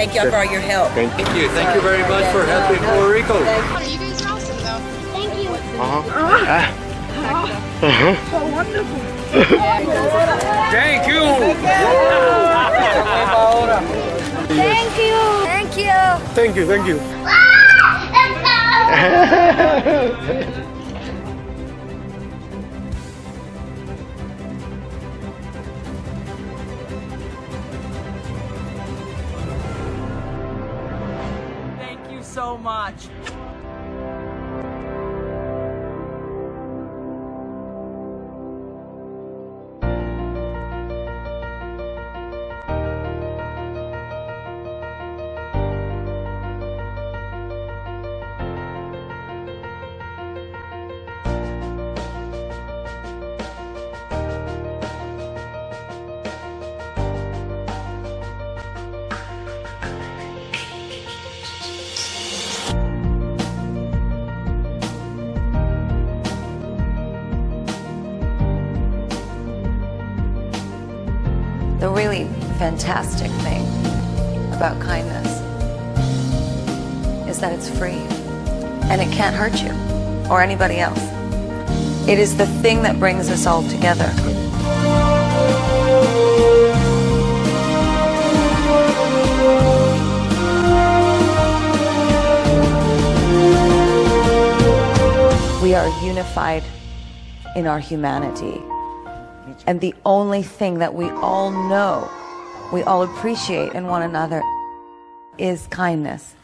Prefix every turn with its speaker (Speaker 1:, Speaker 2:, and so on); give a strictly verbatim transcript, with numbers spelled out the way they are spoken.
Speaker 1: thank you for all your help.
Speaker 2: Thank you. Thank you very much for helping Puerto Rico.
Speaker 3: You guys are awesome, though. Thank you.
Speaker 2: Uh-huh. Uh-huh.
Speaker 4: So wonderful.
Speaker 2: Thank you.
Speaker 1: Thank you. Thank you.
Speaker 2: Thank you. Thank you.
Speaker 4: Thank you so much.
Speaker 5: The really fantastic thing about kindness is that it's free and it can't hurt you or anybody else. It is the thing that brings us all together. We are unified in our humanity. And the only thing that we all know, we all appreciate in one another, is kindness.